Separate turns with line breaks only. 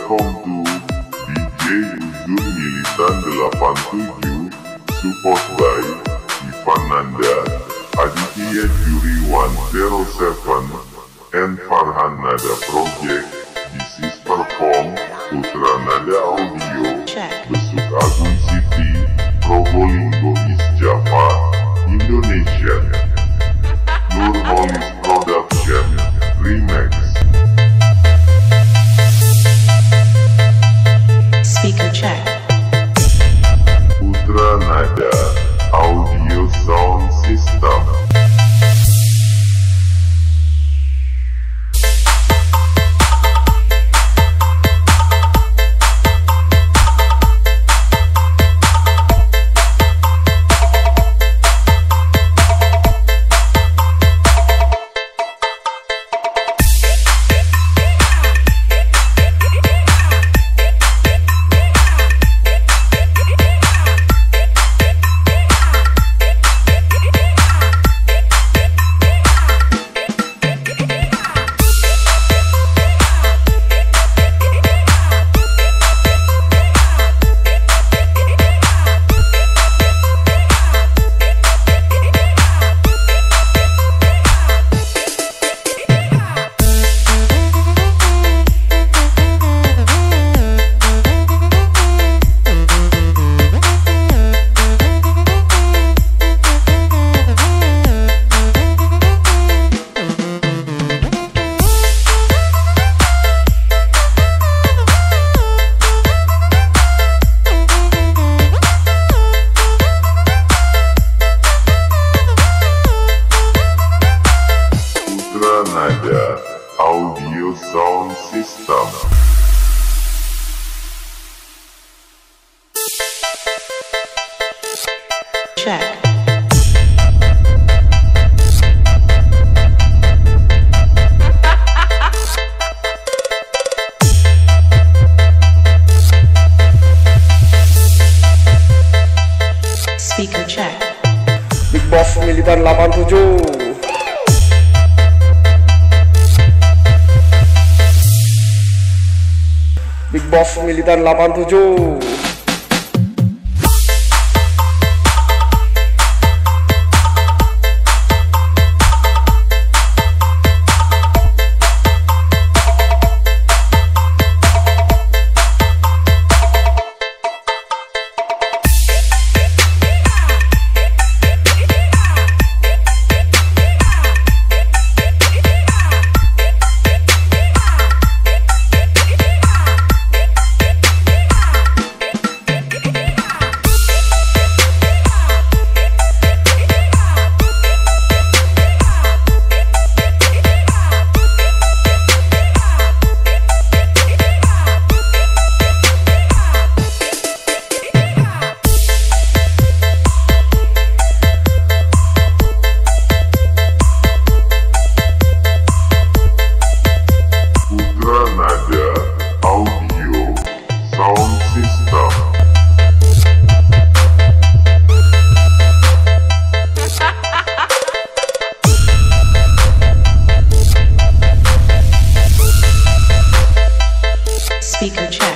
Welcome to DJ Uzun Militan 87, support by Ivan Nanda, Aditya Juri 107, and Farhan Nada Project. This is perform Putra Nada Audio, Besuk Agung City, Probolinggo East Java, Indonesia. Nurholis Production, Remix.
Speaker check.
Putra Nada Audio Sound System. Nada Audio Sound System.
Check. Speaker check.
Big Boss Militan 87. Big Boss Militan 87.
Speaker check.